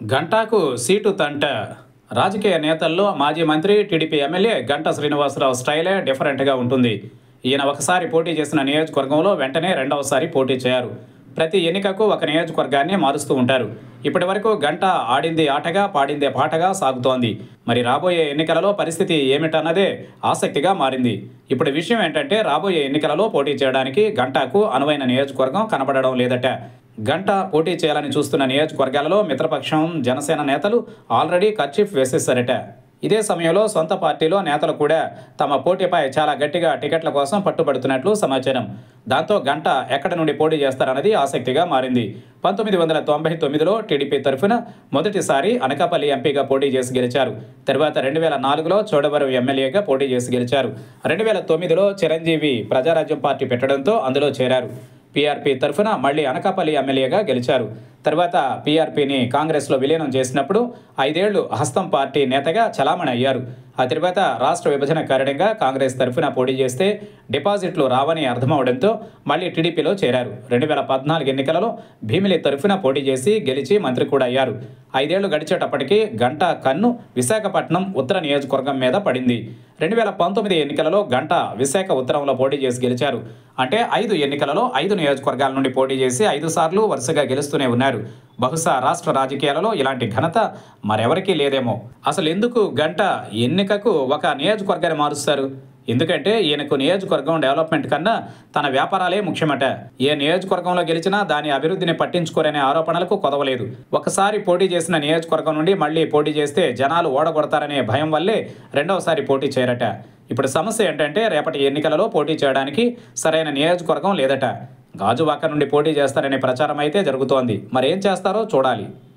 గంటాకు seat తంట. రాజకీయ నేతల్లో మాజీ మంత్రి, టీడీపీ ఎమ్మెల్యే గంటా శ్రీనివాసరావు స్టైలే డిఫరెంట్గా ఉంటుంది. ఈయన ఒకసారి పోటీ చేసిన నియోజకవర్గంలో వెంటనే రెండవసారి పోటీ చేయరు. ప్రతి ఎన్నికకు ఒక నియోజకవర్గాన్ని మారుస్తూ ఉంటారు. ఇప్పటి వరకు గంటా ఆడింది ఆటగా, పాడిందే పాటగా సాగుతోంది. మరి రాబోయే ఎన్నికలలో పరిస్థితి ఏమిటన్నదే ఆసక్తిగా మారింది. ఇప్పుడు విషయం ఏంటంటే, రాబోయే ఎన్నికలలో పోటీ చేయడానికి గంటాకు అనువైన నియోజకవర్గం కనబడడం లేదట. గంటా పోటీ చేయాలని చూస్తున్న నియోజకవర్గాలలో మిత్రపక్షం, జనసేన నేతలు ఆల్రెడీ కర్చీఫ్ వేసేశారట. ఇదే సమయంలో సొంత పార్టీలో నేతలు కూడా తమ పోటీపై చాలా గట్టిగా టికెట్ల కోసం పట్టుబడుతున్నట్లు సమాచారం. దాంతో గంటా ఎక్కడి నుండి పోటీ చేస్తారన్నది ఆసక్తిగా మారింది. 1999లో టీడీపీ తరఫున మొదటిసారి అనకాపల్లి ఎంపీగా పోటీ చేసి గెలిచారు. తర్వాత 2004లో చోడవరం ఎమ్మెల్యేగా పోటీ చేసి గెలిచారు. 2009లో చిరంజీవి ప్రజారాజ్యం పార్టీ పెట్టడంతో అందులో చేరారు. పీఆర్పీ తరఫున మళ్లీ అనకాపల్లి ఎమ్మెల్యేగా గెలిచారు. తర్వాత పీఆర్పీని కాంగ్రెస్లో విలీనం చేసినప్పుడు 5 ఏళ్లు హస్తం పార్టీ నేతగా చలామణి అయ్యారు. ఆ తర్వాత రాష్ట్ర విభజన కారణంగా కాంగ్రెస్ తరఫున పోటీ చేస్తే డిపాజిట్లు రావని అర్థమవడంతో మళ్లీ టీడీపీలో చేరారు. 2014 ఎన్నికలలో భీమిలి తరఫున పోటీ చేసి గెలిచి మంత్రి కూడా అయ్యారు. 5 ఏళ్లు గడిచేటప్పటికీ గంటా కన్ను విశాఖపట్నం ఉత్తర నియోజకవర్గం మీద పడింది. 2019 ఎన్నికలలో గంటా విశాఖ ఉత్తరంలో పోటీ చేసి గెలిచారు. అంటే 5 ఎన్నికలలో 5 నియోజకవర్గాల నుండి పోటీ చేసి 5 సార్లు వరుసగా గెలుస్తూనే ఉన్నారు. బహుశా రాష్ట్ర రాజకీయాలలో ఇలాంటి ఘనత మరెవరికీ లేదేమో. అసలు ఎందుకు గంటా ఎన్నికకు ఒక నియోజకవర్గాన్ని మారుస్తారు? ఎందుకంటే ఈయనకు నియోజకవర్గం డెవలప్మెంట్ కన్నా తన వ్యాపారాలే ముఖ్యమట. ఏ నియోజకవర్గంలో గెలిచినా దాని అభివృద్ధిని పట్టించుకోరనే ఆరోపణలకు కొదవలేదు. ఒకసారి పోటీ చేసిన నియోజకవర్గం నుండి మళ్లీ పోటీ చేస్తే జనాలు ఓడగొడతారనే భయం వల్లే రెండవసారి పోటీ చేయరట. ఇప్పుడు సమస్య ఏంటంటే, రేపటి ఎన్నికలలో పోటీ చేయడానికి సరైన నియోజకవర్గం లేదట. గాజువాక నుండి పోటీ చేస్తారనే ప్రచారం అయితే జరుగుతోంది. మరేం చేస్తారో చూడాలి.